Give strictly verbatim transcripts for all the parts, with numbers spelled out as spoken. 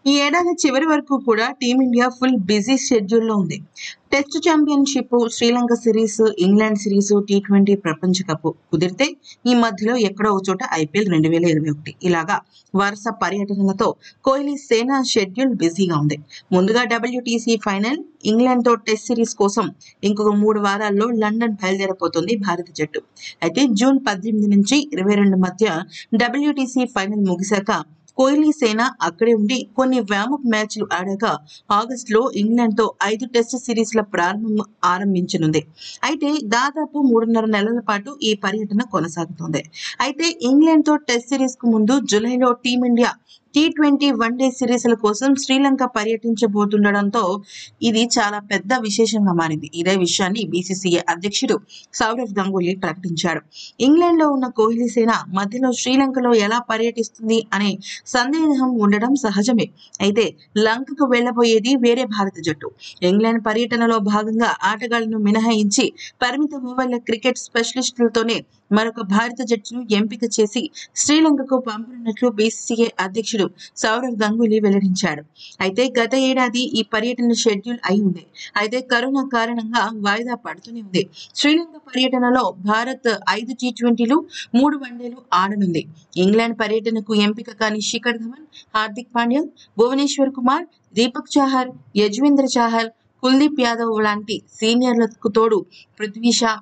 ఈ ఏడాది చివరి వరకు కూడా టీమిండియా ఫుల్ బిజీ షెడ్యూల్లో ఉంది. Test championship, Sri Lanka series, England series, T twenty ప్రపంచ కప్ కుదిరితే ఈ మధ్యలో ఎక్కడో ఒక చోట ఐపీఎల్ రెండు వేల ఇరవై ఒకటి ఇలాగా వరుస పర్యటనలతో కోహ్లీ సేన షెడ్యూల్ బిజీగా ఉంది. ముందుగా డబ్ల్యూటీసీ ఫైనల్, ఇంగ్లాండ్ తో టెస్ట్ సిరీస్ కోసం ఇంకొక మూడు వారాల్లో లండన్ బయలుదేరబోతోంది భారత జట్టు. అయితే జూన్ పద్దెనిమిది నుంచి ఇరవై రెండు మధ్య డబ్ల్యూటీసీ ఫైనల్ ముగిశాక కోహ్లీ సేన అక్కడే ఉండి కొన్ని వ్యామప్ మ్యాచ్లు ఆడాక ఆగస్టులో ఇంగ్లాండ్ తో ఐదు టెస్ట్ సిరీస్ల ప్రారంభం ఆరంభించనుంది. అయితే దాదాపు మూడున్నర నెలల పాటు ఈ పర్యటన కొనసాగుతుంది. అయితే ఇంగ్లాండ్ తో టెస్ట్ సిరీస్ కు ముందు జూలైలో టీమిండియా టీ ట్వంటీ వన్డే సిరీస్ల కోసం శ్రీలంక పర్యటించబోతుండడంతో ఇది చాలా పెద్ద విశేషంగా మారింది. ఇదే విషయాన్ని బీసీసీఐ అధ్యక్షుడు సౌరవ్ గంగూలీ ప్రకటించాడు. ఇంగ్లాండ్ లో ఉన్న కోహ్లీ సేన మధ్యలో శ్రీలంకలో ఎలా పర్యటిస్తుంది అనే సందేహం ఉండడం సహజమే. అయితే లంకకు వెళ్లబోయేది వేరే భారత జట్టు. ఇంగ్లాండ్ పర్యటనలో భాగంగా ఆటగాళ్లను మినహాయించి పరిమిత ఓవర్ల క్రికెట్ స్పెషలిస్టులతోనే మరొక భారత జట్టును ఎంపిక చేసి శ్రీలంకకు పంపనున్నట్లు బీసీసీఐ అధ్యక్షుడు సౌరవ్ గంగూలీ వెల్లడించాడు. అయితే గత ఏడాది ఈ పర్యటన షెడ్యూల్ అయి ఉంది. అయితే కరోనా కారణంగా వాయిదా పడుతూనే ఉంది. శ్రీలంక పర్యటనలో భారత్ ఐదు టీ ట్వంటీలు, మూడు వన్డేలు ఆడనుంది. ఇంగ్లాండ్ పర్యటనకు ఎంపిక కాని శిఖర్ ధవన్, హార్దిక్ పాండ్యా, భువనేశ్వర్ కుమార్, దీపక్ చాహర్, యజ్వేంద్ర చాహల్, కుల్దీప్ యాదవ్ లాంటి సీనియర్లకు తోడు పృథ్వీ షా,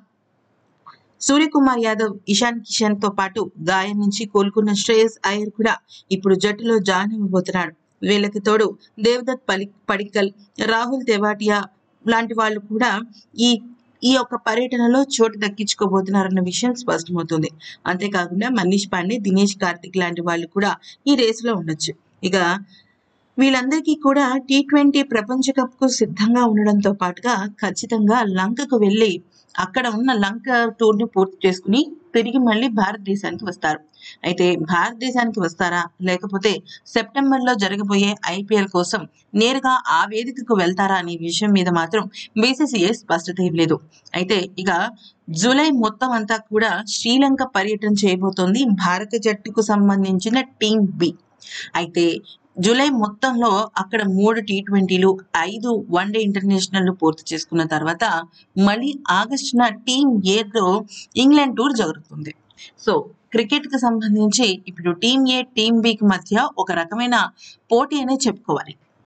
సూర్యకుమార్ యాదవ్, ఇషాన్ కిషన్ తో పాటు గాయం నుంచి కోలుకున్న శ్రేయస్ అయ్యర్ కూడా ఇప్పుడు జట్టులో జాయిన్ అవ్వబోతున్నాడు. వీళ్ళకి తోడు దేవదత్ పలి పడిక్కల్, రాహుల్ తెవాటియా లాంటి వాళ్ళు కూడా ఈ ఈ యొక్క పర్యటనలో చోటు దక్కించుకోబోతున్నారన్న విషయం స్పష్టమవుతుంది. అంతేకాకుండా మనీష్ పాండే, దినేష్ కార్తిక్ లాంటి వాళ్ళు కూడా ఈ రేసులో ఉండొచ్చు. ఇక వీళ్ళందరికీ కూడా టీ ట్వంటీ ప్రపంచ కప్ కు సిద్ధంగా ఉండడంతో పాటుగా ఖచ్చితంగా లంకకు వెళ్ళి అక్కడ ఉన్న లంక టూర్ ని పూర్తి చేసుకుని తిరిగి మళ్ళీ భారతదేశానికి వస్తారు. అయితే భారతదేశానికి వస్తారా, లేకపోతే సెప్టెంబర్ లో జరగబోయే ఐపీఎల్ కోసం నేరుగా ఆ వేదికకు వెళ్తారా అనే విషయం మీద మాత్రం బీసీసీఐ స్పష్టత ఇవ్వలేదు. అయితే ఇక జూలై మొత్తం అంతా కూడా శ్రీలంక పర్యటన చేయబోతోంది భారత జట్టుకు సంబంధించిన టీం బి. అయితే జూలై మొత్తంలో అక్కడ మూడు టీ ట్వంటీలు, ఐదు వన్డే ఇంటర్నేషనల్ పూర్తి చేసుకున్న తర్వాత మళ్ళీ ఆగస్టున టీం ఏతో ఇంగ్లాండ్ టూర్ జరుగుతుంది. సో క్రికెట్ కి సంబంధించి ఇప్పుడు టీం ఏ, టీం బికి మధ్య ఒక రకమైన పోటీ అనే చెప్పుకోవాలి.